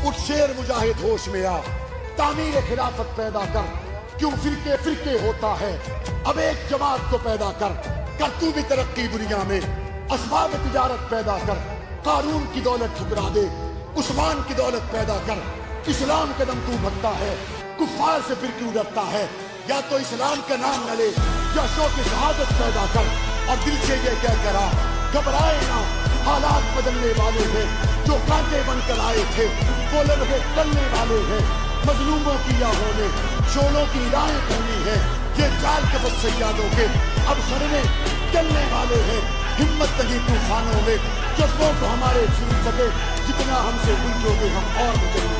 उठ शेर मुजाहिद होश में आ, तामीर खिलाफत पैदा कर, क्यों फिरके फिरके होता है, अब एक जमात को पैदा कर तू भी तरक्की दुनिया में, असबाब तिजारत पैदा कर, कानून की दौलत ठुकरा दे, उस्मान की दौलत पैदा कर, इस्लाम के दम तू भरता है, कुफ्फार से फिर क्यों डरता है, या तो इस्लाम का नाम न ले या शौक शहादत पैदा कर, और दिल से ये कह करा घबराए ना, हालात बदलने वाले हैं, जो कांटे बनकर आए थे वो लम्हे टलने वाले हैं, मजलूमों की आहों ने शोलों की राहें खोली है, ये चाल के बस सैयादों के अब सरने चलने वाले हैं, हिम्मत नहीं तूफानों में जज्बों को हमारे छू सके, जितना हमसे उलझोगे हम और बचेंगे।